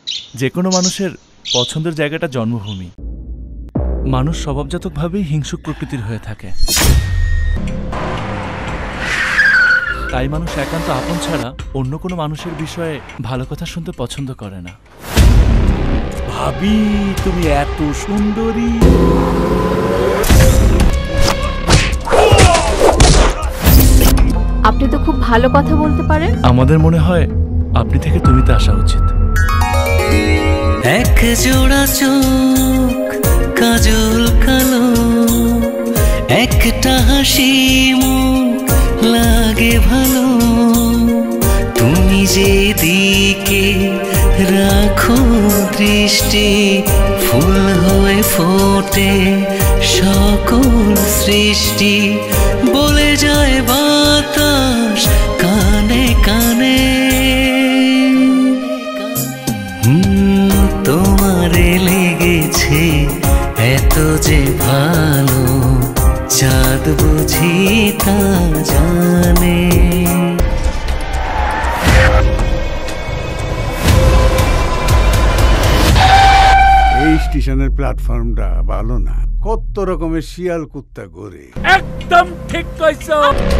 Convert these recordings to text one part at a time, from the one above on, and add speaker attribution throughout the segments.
Speaker 1: যে কোনো মানুষের পছন্দের জায়গাটা জন্মভূমি। মানুষ স্বভাবজাতকভাবেই হিংসুক প্রকৃতির হয়ে থাকে, তাই মানুষ একান্ত আপন ছাড়া অন্য কোনো মানুষের বিষয়ে ভালো কথা শুনতে পছন্দ করে না। ভাবি, তুমি এত সুন্দরী।
Speaker 2: আপনি তো খুব ভালো কথা বলতে পারেন।
Speaker 1: আমাদের মনে হয় আপনি থেকে তুমিতে আসা উচিত।
Speaker 3: এক জোড়া চোখ কাজল কালো, একটা হাসি মুখ লাগে ভালো। তুমি যেদিকে রাখো দৃষ্টি, ফুল হয়ে ফোটে সকল সৃষ্টি। বলে যায় বাতাস কানে কানে, তোমারে লেগেছে এত যে ভালো, চাঁদ বুঝি তা জানে।
Speaker 4: এই স্টেশনের প্ল্যাটফর্মটা ভালো না, কত রকমের শিয়াল কুত্তা ঘুরে।
Speaker 1: একদম ঠিক কইছো।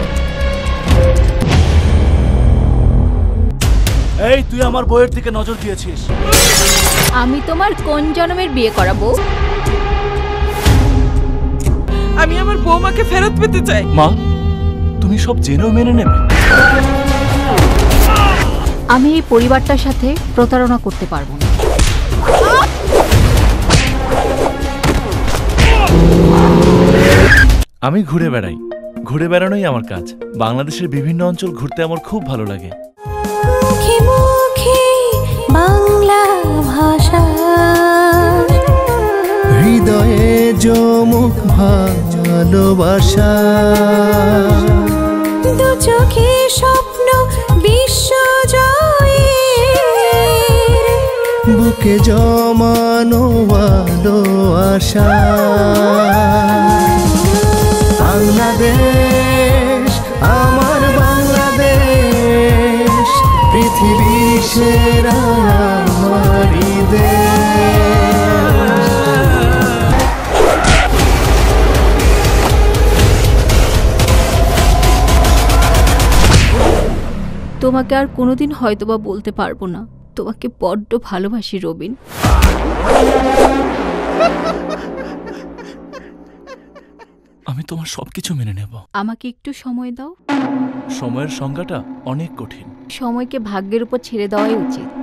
Speaker 1: এই, তুই আমার বইয়ের দিকে নজর দিয়েছিস।
Speaker 2: আমি তোমার কোন জন্মের বিয়ে করাবো?
Speaker 5: আমি আমার বৌমাকে ফেরত পেতে চাই।
Speaker 1: মা, তুমি সব জেনেও মেনে নেবে?
Speaker 2: আমি এই পরিবারটার সাথে প্রতারণা করতে পারবো না।
Speaker 1: আমি ঘুরে বেড়াই, ঘুরে বেড়ানোই আমার কাজ। বাংলাদেশের বিভিন্ন অঞ্চল ঘুরতে আমার খুব ভালো লাগে।
Speaker 6: মুখে মুখে বাংলা ভাষা,
Speaker 3: হৃদয়ে জমুক ভালোবাসা।
Speaker 6: দু চোখে স্বপ্ন বিশ্ব জয়ের,
Speaker 3: বুকে জমানো ভালো আশা। বাংলাদেশ আমার বাংলাদেশ, পৃথিবীর সেরা আমারই দেশ।
Speaker 2: তোমাকে আর কোনোদিন হয়তোবা বলতে পারবো না, তোমাকে বড্ড ভালোবাসি রবিন।
Speaker 1: আমি তোমার সবকিছু মেনে নেব।
Speaker 2: আমাকে একটু সময় দাও।
Speaker 1: সময়ের সংজ্ঞাটা অনেক কঠিন।
Speaker 2: সময়কে ভাগ্যের উপর ছেড়ে দেওয়াই উচিত।